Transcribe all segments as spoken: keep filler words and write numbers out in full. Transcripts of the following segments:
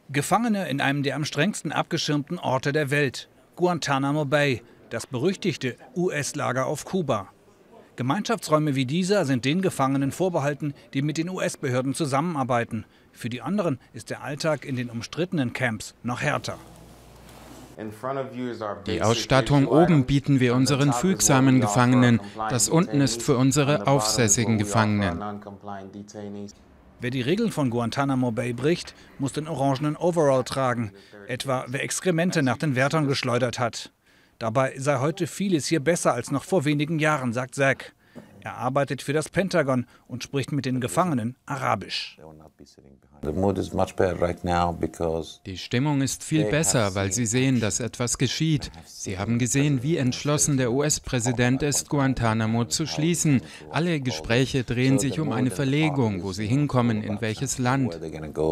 Gefangene in einem der am strengsten abgeschirmten Orte der Welt, Guantanamo Bay, das berüchtigte U S-Lager auf Kuba. Gemeinschaftsräume wie dieser sind den Gefangenen vorbehalten, die mit den U S-Behörden zusammenarbeiten. Für die anderen ist der Alltag in den umstrittenen Camps noch härter. Die Ausstattung oben bieten wir unseren fügsamen Gefangenen, das unten ist für unsere aufsässigen Gefangenen. Wer die Regeln von Guantanamo Bay bricht, muss den orangenen Overall tragen, etwa wer Exkremente nach den Wärtern geschleudert hat. Dabei sei heute vieles hier besser als noch vor wenigen Jahren, sagt Zack. Er arbeitet für das Pentagon und spricht mit den Gefangenen Arabisch. Die Stimmung ist viel besser, weil sie sehen, dass etwas geschieht. Sie haben gesehen, wie entschlossen der U S-Präsident ist, Guantanamo zu schließen. Alle Gespräche drehen sich um eine Verlegung, wo sie hinkommen, in welches Land.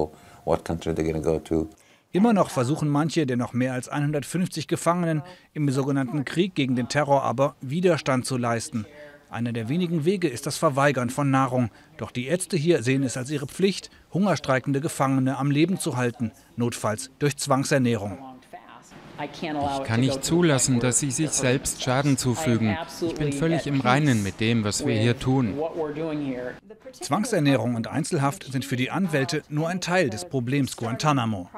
Immer noch versuchen manche der noch mehr als hundertfünfzig Gefangenen im sogenannten Krieg gegen den Terror aber Widerstand zu leisten. Einer der wenigen Wege ist das Verweigern von Nahrung. Doch die Ärzte hier sehen es als ihre Pflicht, hungerstreikende Gefangene am Leben zu halten, notfalls durch Zwangsernährung. Ich kann nicht zulassen, dass sie sich selbst Schaden zufügen. Ich bin völlig im Reinen mit dem, was wir hier tun. Zwangssernährung und Einzelhaft sind für die Anwälte nur ein Teil des Problems Guantanamo.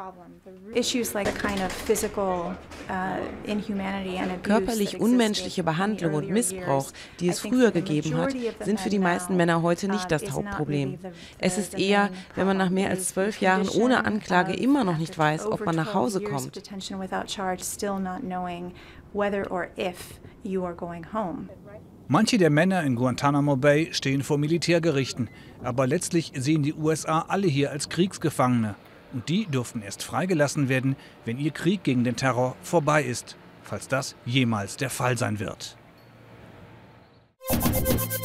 Körperlich unmenschliche Behandlung und Missbrauch, die es früher gegeben hat, sind für die meisten Männer heute nicht das Hauptproblem. Es ist eher, wenn man nach mehr als zwölf Jahren ohne Anklage immer noch nicht weiß, ob man nach Hause kommt. Manche der Männer in Guantanamo Bay stehen vor Militärgerichten, aber letztlich sehen die U S A alle hier als Kriegsgefangene. Und die dürften erst freigelassen werden, wenn ihr Krieg gegen den Terror vorbei ist, falls das jemals der Fall sein wird.